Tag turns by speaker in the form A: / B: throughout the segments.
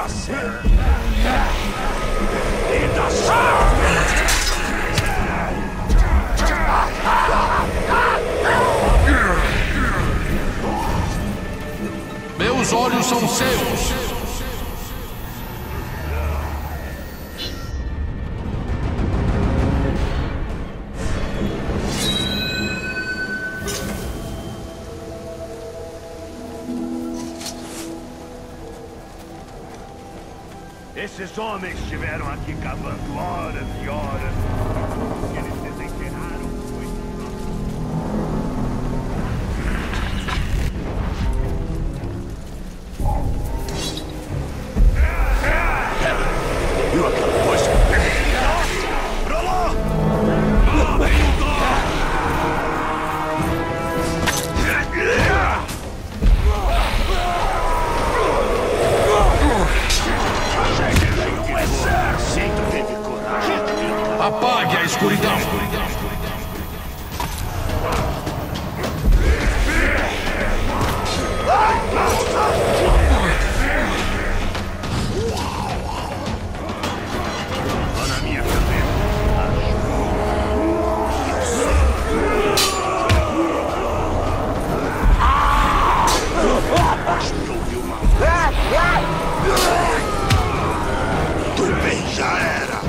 A: Meus olhos são seus.
B: Esses homens estiveram aqui cavando horas e horas. E eles desenterraram
C: Viu aquela coisa? Pra lá!
A: Apague a escuridão.
B: na minha cabeça.
C: Tudo bem, já era.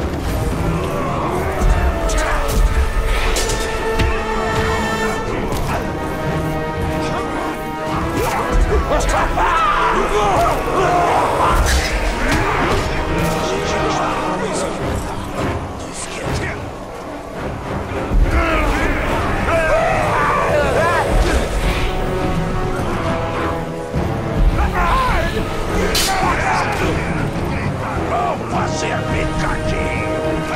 B: Vamos fazer picadinho.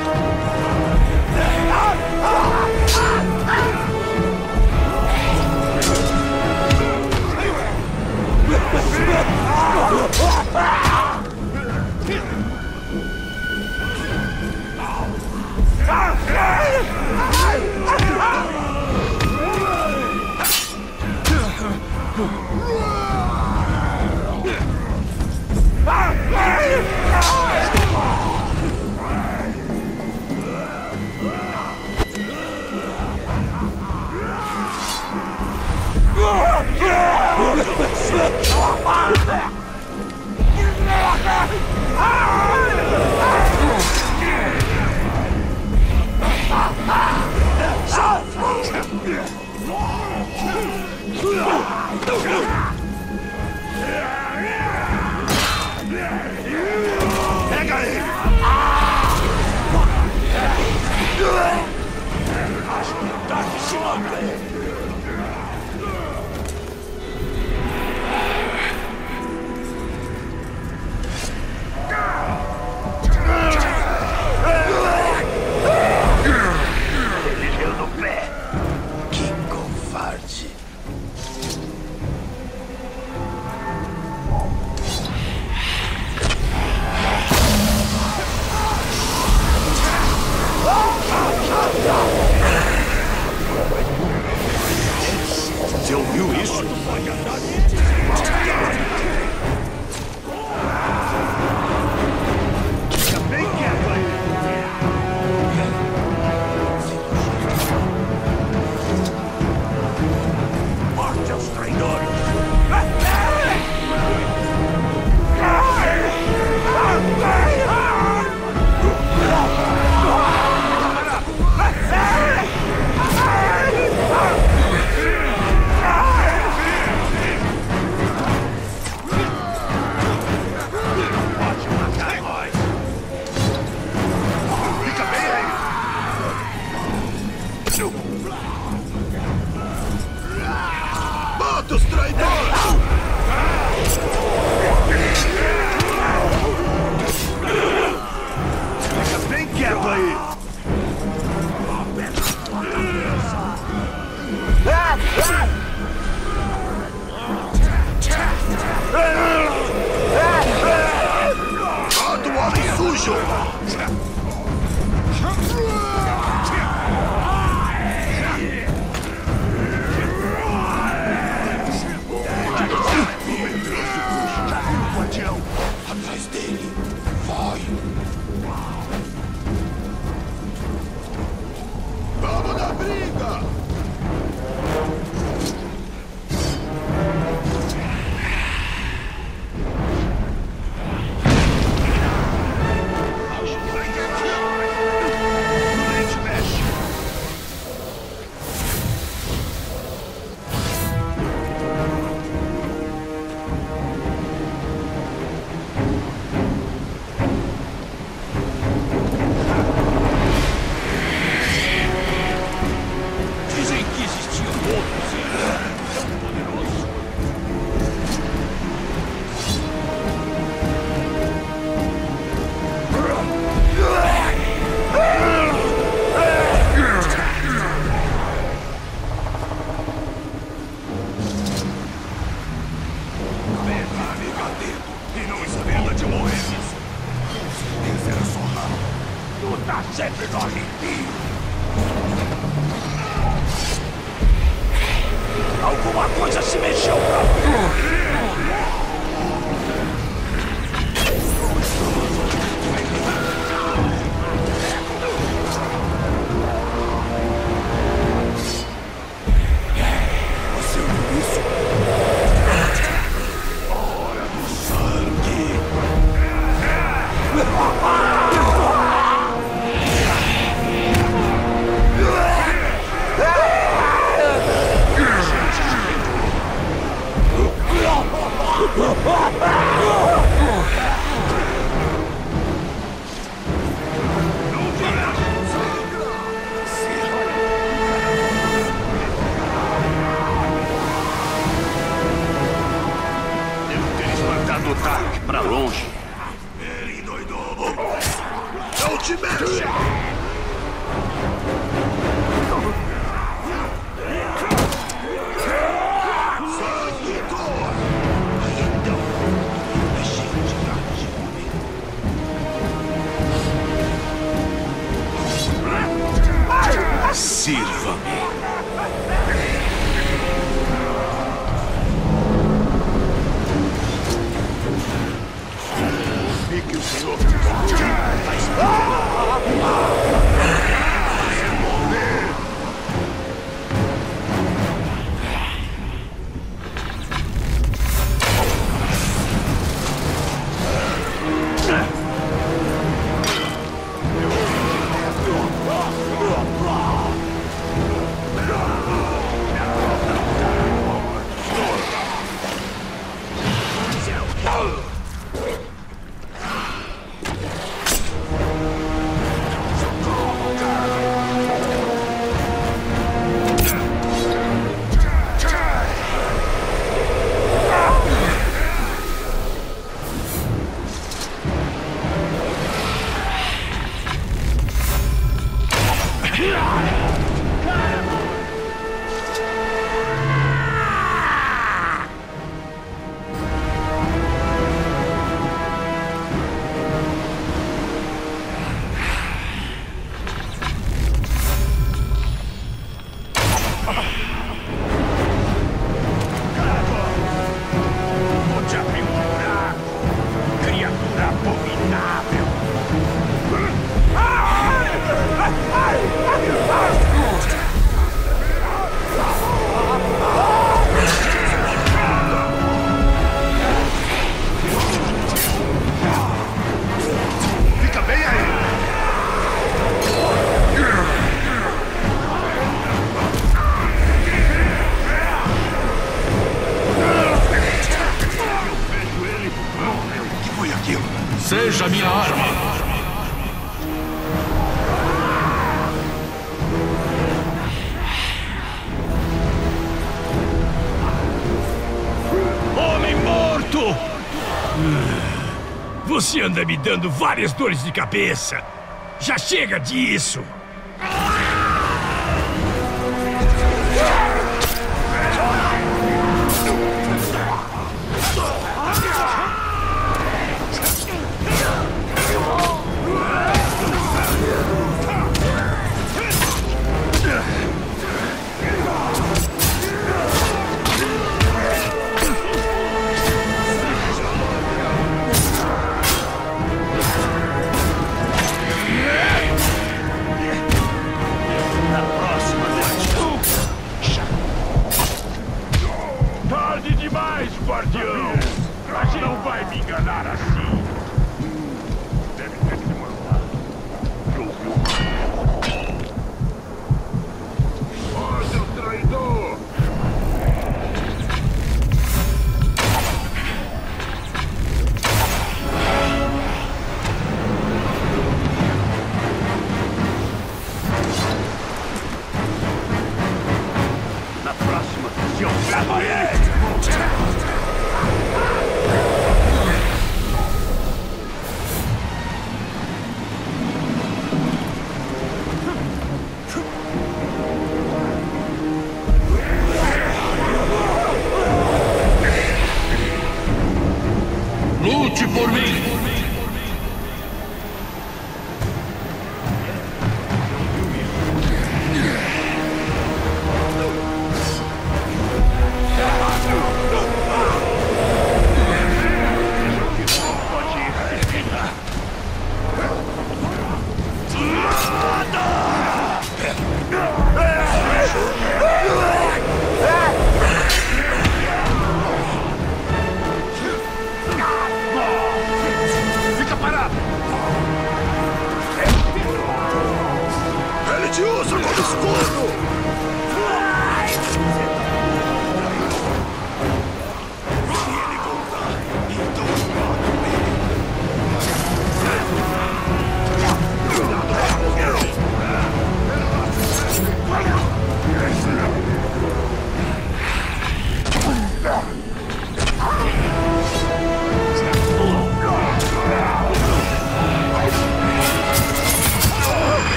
C: Pega ele! Tá de cima dele!
B: Ele deu no pé.
C: Que covarde! Você ouviu isso?
B: Fica bem quieto aí.
C: Morte aos traidores!
B: Pode matar nós. Fica bem aí.
C: Mata os traidores!
B: Fica bem quieto aí.
C: Mata o homem sujo! coisa se mexeu pra mim. Pra longe.
B: Ele doidou. Não te mexe! Sangue cor! Então, é cheio de gatos de comer. Sirva-me. Que o senhor
A: Seja minha arma.
C: Homem morto! Você anda me dando várias dores de cabeça. Já chega disso!
B: Guardião! A gente não vai me enganar assim! Deve ter que mandar. Ó, seu traidor! Na próxima, seu gato!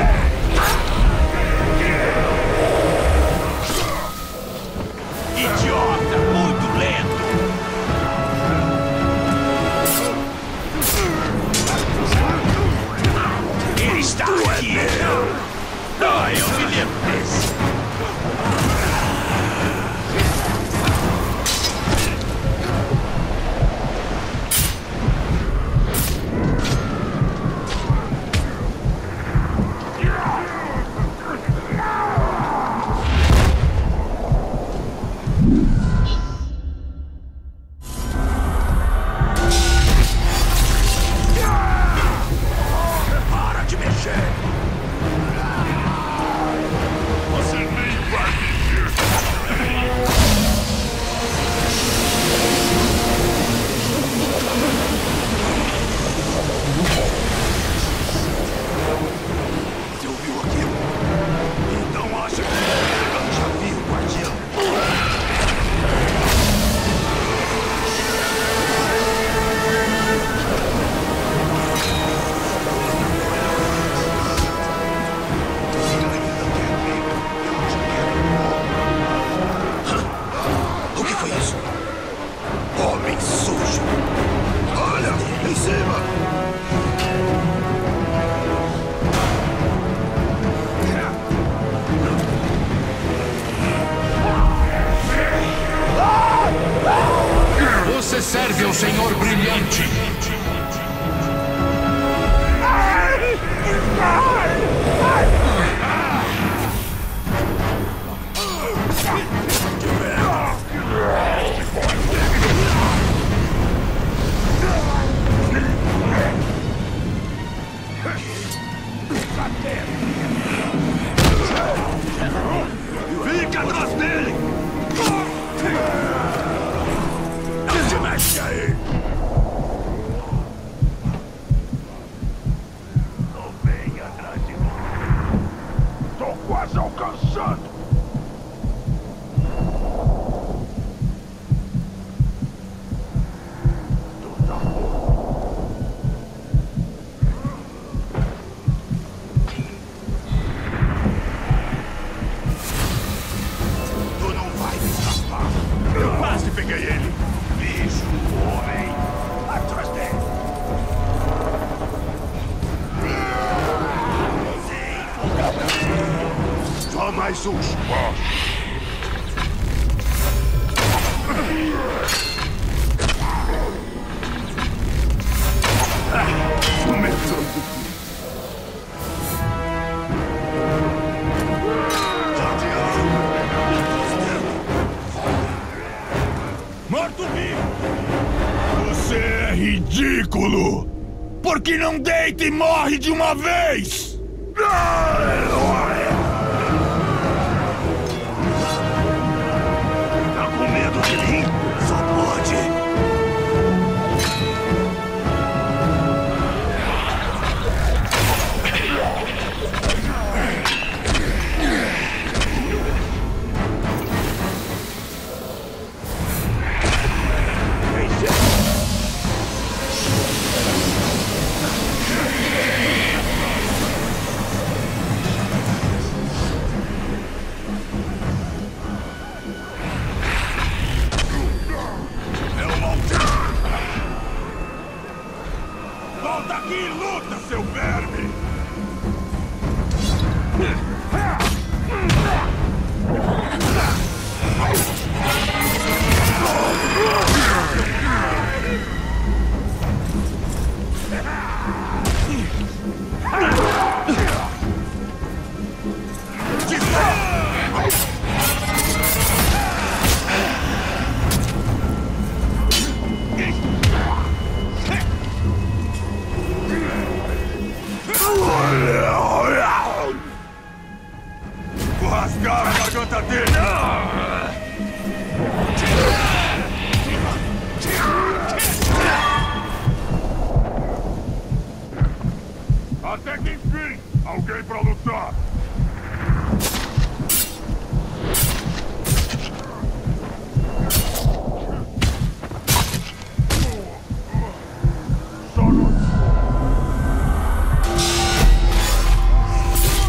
C: Idiota, muito lento. Ele está aqui. Ah, eu me lembro desse. Para de mexer.
B: Você nem vai me ver.
C: Você ouviu aquilo? Então acha que eu já vi o guardião? O que foi isso? Homem sujo! Olha, em cima!
A: Você serve ao Senhor Brilhante.
C: Fica atrás dele! Não se mexe aí!
B: Não vem atrás de mim. Tô quase alcançando. Tu tá bom.
C: Tu não vai me escapar! Eu quase peguei ele! Bicho, homem! Atrás dele! Só mais uns! Começando! Morto-vivo! Você é ridículo! Por que não deita e morre de uma vez? Tá com medo de mim? Só pode! Volta aqui e luta, seu verme! Vou rasgar a garganta dele!
B: Até que enfim, alguém pra lutar. Só no...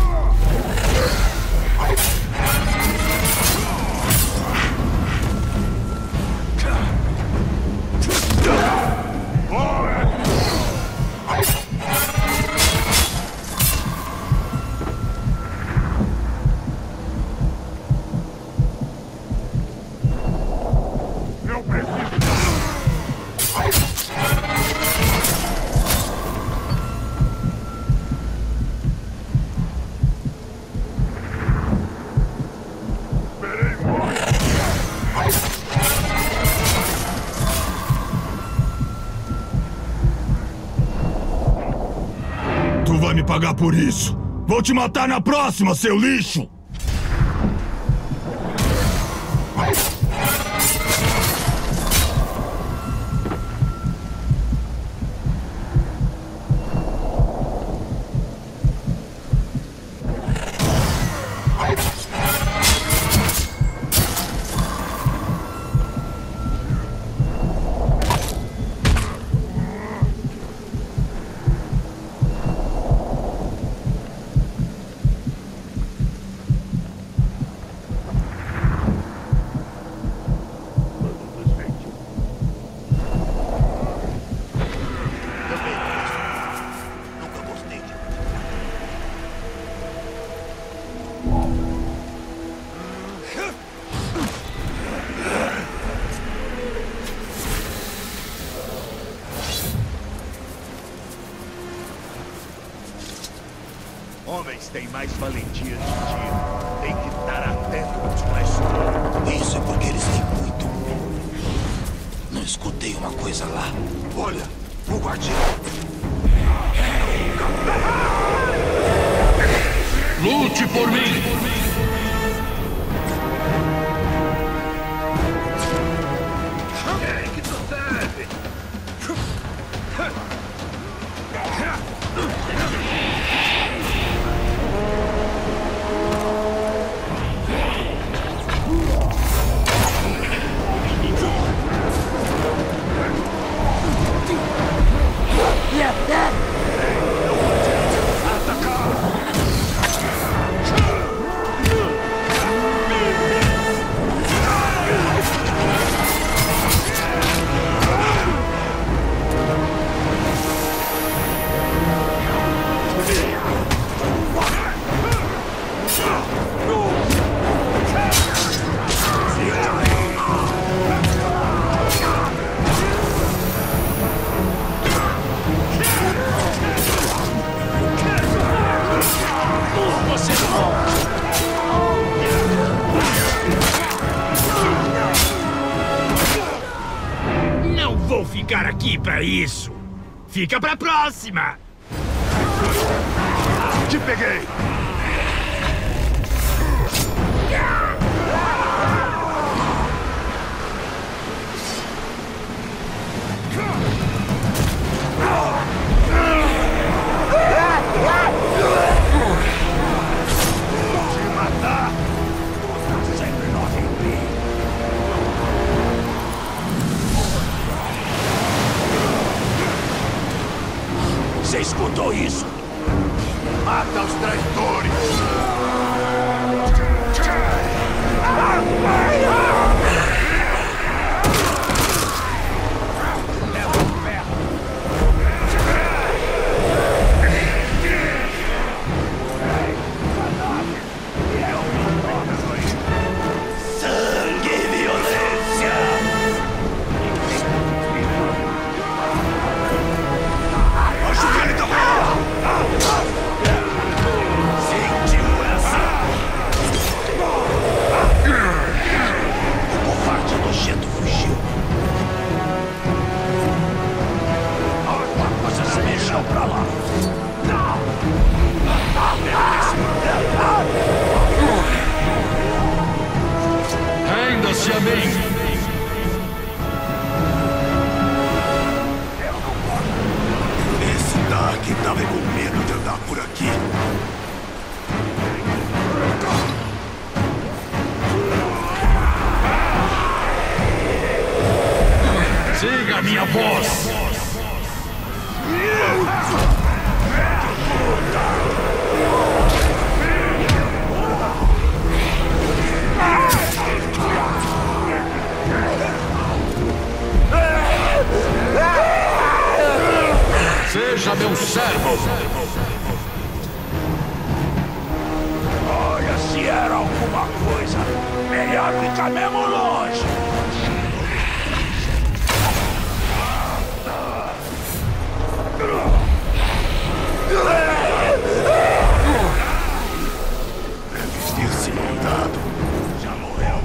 C: pagar por isso. Vou te matar na próxima, seu lixo!
B: Homens têm mais valentia de tiro. Tem que estar atentos na escola.
D: Isso é porque eles têm muito medo. Não escutei uma coisa lá. Olha, o guardião.
A: Lute por mim!
B: Não vou ficar aqui pra isso. Fica pra próxima.
C: Te peguei!
B: Te matar. Sempre nós em perigo. Você escutou isso?
C: Mata os traidores!
D: Sangue e violência!
C: Ajuda ele também!
D: Sentiu essa? O covarde nojento fugiu. Vocês se mexam pra lá.
A: Renda-se a mim!
C: Esse Dark tava com medo de andar por aqui.
A: Siga a minha voz! Seja meu servo!
B: Olha, se era alguma coisa, melhor ficar mesmo longe.
C: Deve ter se mandado.
B: Já morreu.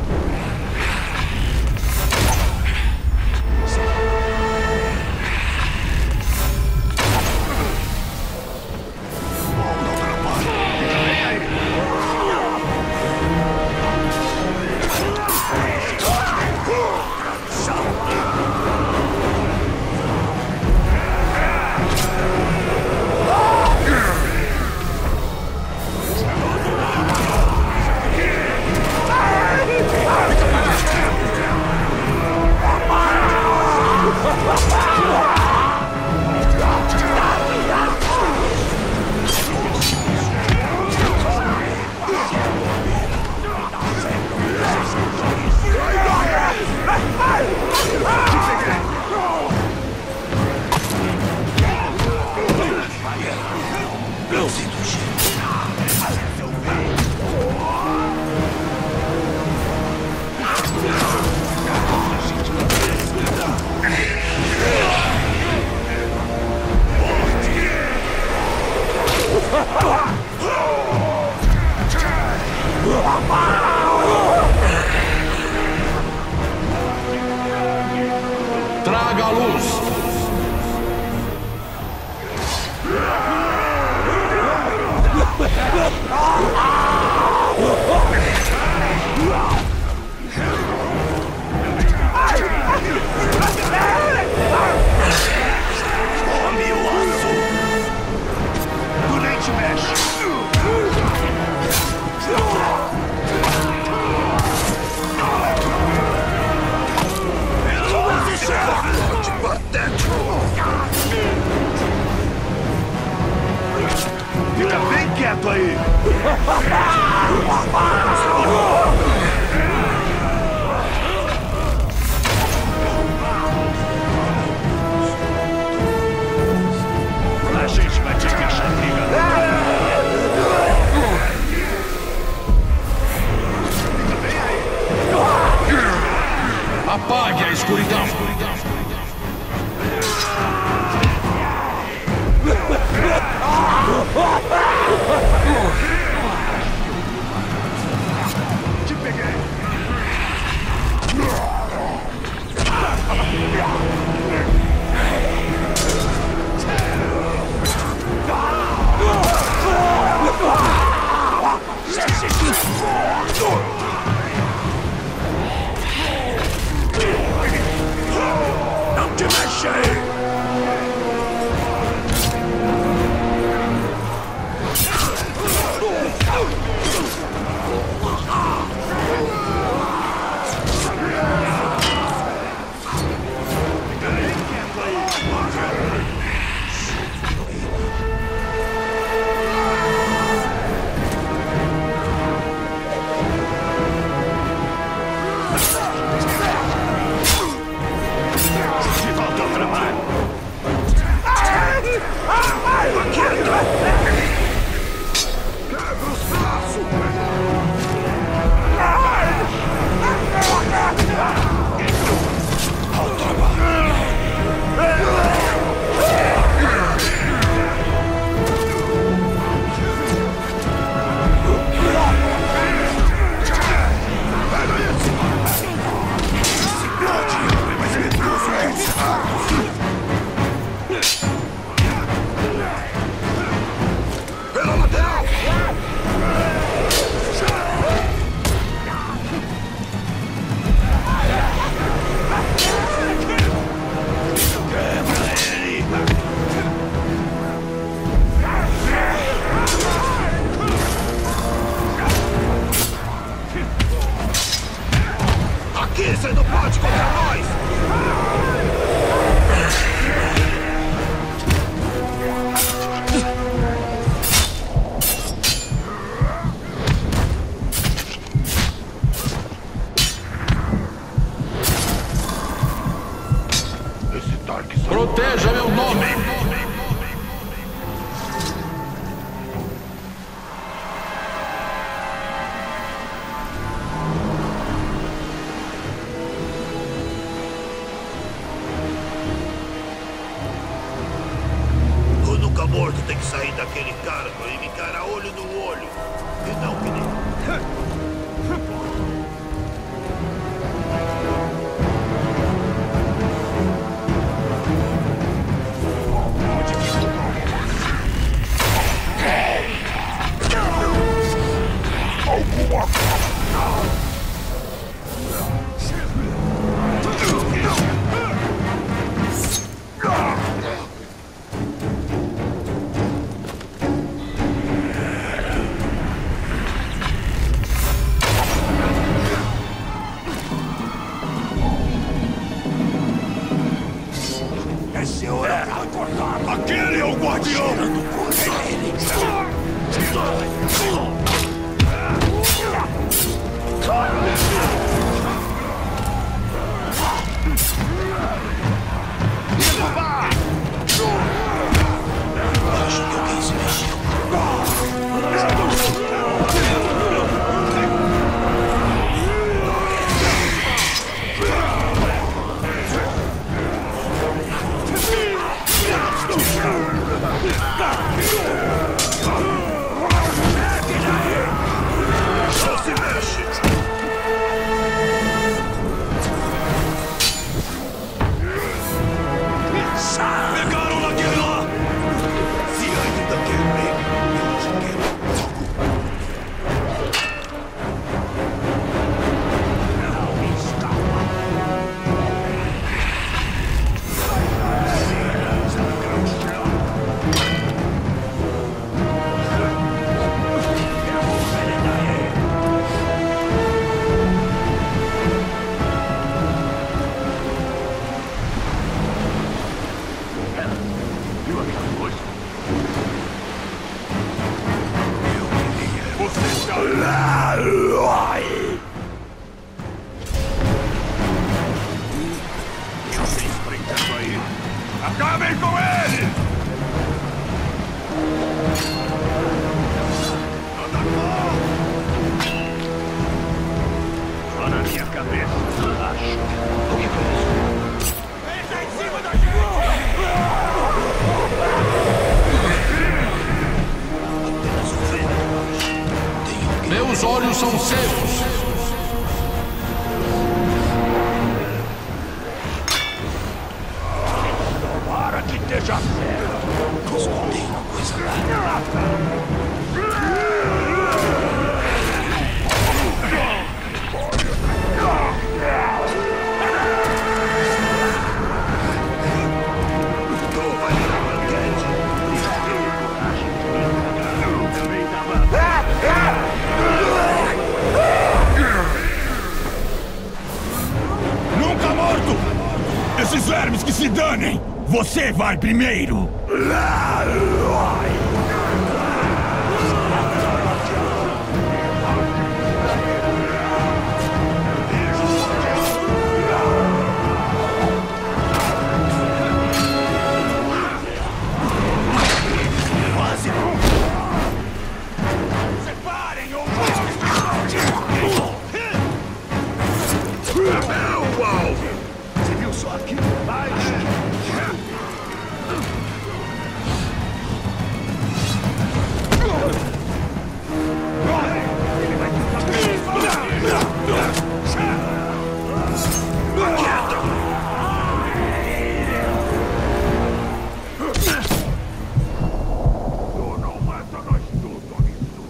A: Traga a luz.
C: Tome o aço! Tu nem te mexe!
D: Filhote patético!
C: Fica bem quieto aí! A gente vai te deixar briga. Fica bem aí!
A: Apague a escuridão.
C: Te peguei!
D: Não te mexe aí!
C: De volta ao trabalho!
D: Quebra os braços! Ao trabalho! Esse guardião é mais medroso que um sapo! Pela lateral! Quebra ele! Aqui você não pode contra nós! Esse Dark Side...
A: Proteja meu nome.
D: O nunca morto tem que sair daquele cargo e me encarar olho no olho. E não que nem... Alguma coisa! Esse hora pra acordar! Aquele é o guardião! Acho que alguém se mexeu. Não se mexe!
B: Acabem com ele! Só na minha cabeça, relaxa.
D: O que foi isso?
B: Ele tá em cima da gente!
D: Apenas um veneno. Tem alguém.
A: Meus olhos são cegos.
B: Para que esteja certo!
D: Não escondei uma coisa lá.
B: Nunca morto! Esses vermes que se danem! Você vai primeiro! Separem ou você viu só aqui? Ele vai não mata nós tudo, amigo.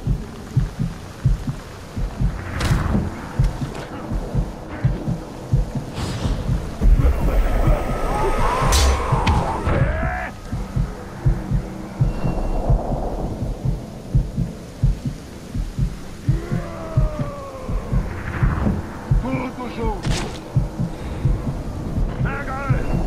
B: Tudo junto. Pega ele.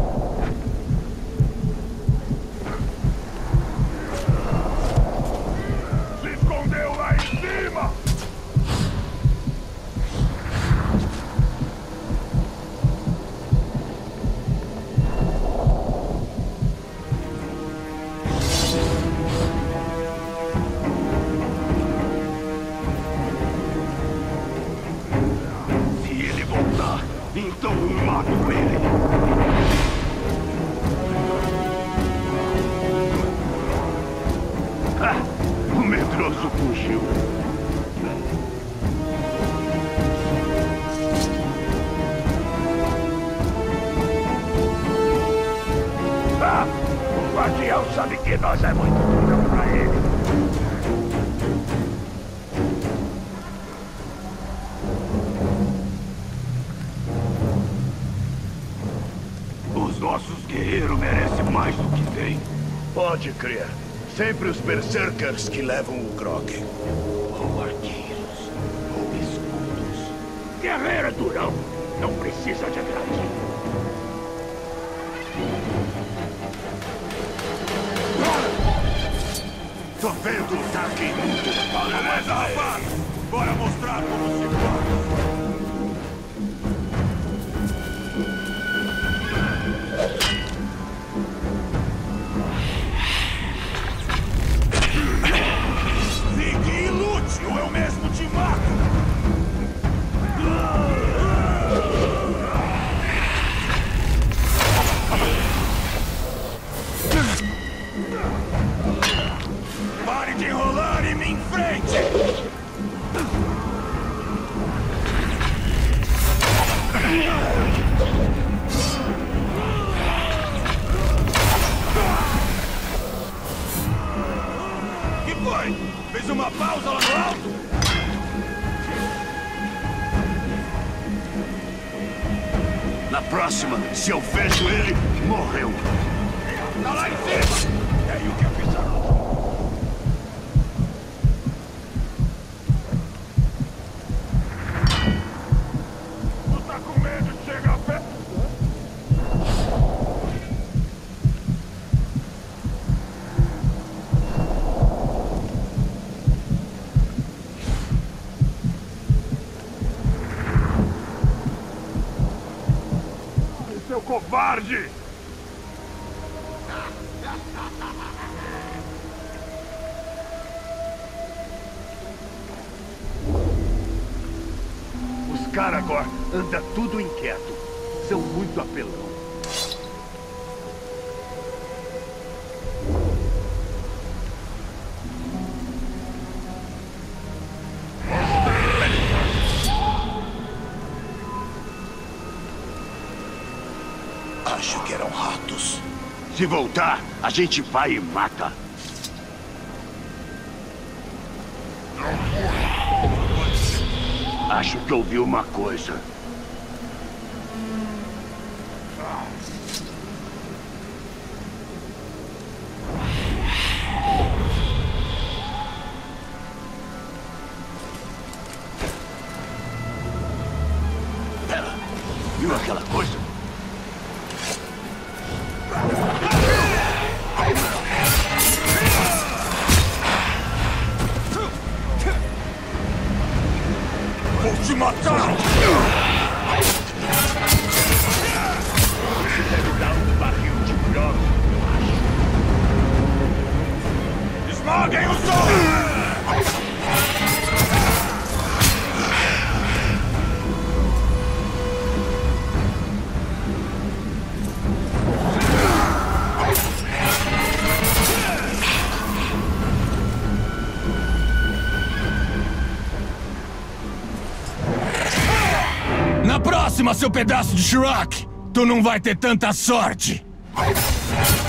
B: Se escondeu lá em cima. Se ele voltar, então eu mato ele. Ah, o medroso fugiu. Ah, o guardião sabe que nós é muito duro pra ele. Os nossos guerreiros merecem mais do que têm.
C: Pode crer. Sempre os berserkers que levam o grog.
D: Ou arqueiros, ou escudos.
B: Guerreiro é durão. Não precisa de grade.
C: Tô vendo o ataque. Beleza, rapaz? Bora mostrar como se faz. Fique e lute, ou eu mesmo te mato. Pare de enrolar e me enfrente! Que foi? Fez uma pausa lá no alto? Na próxima, se eu vejo ele, morreu. Tá lá em cima! E aí o que avisaram? Tu tá com medo de chegar perto? Seu covarde!
B: Caragor anda tudo inquieto. São muito apelão.
D: Acho que eram ratos.
C: Se voltar, a gente vai e mata. Acho que ouvi uma coisa. Pera, viu aquela coisa?
D: Vou te matar!
B: Você deve dar um barril de bronze, eu acho.
D: Esmaguem o sol!
A: Na próxima, seu pedaço de Shrek, tu não vai ter tanta sorte.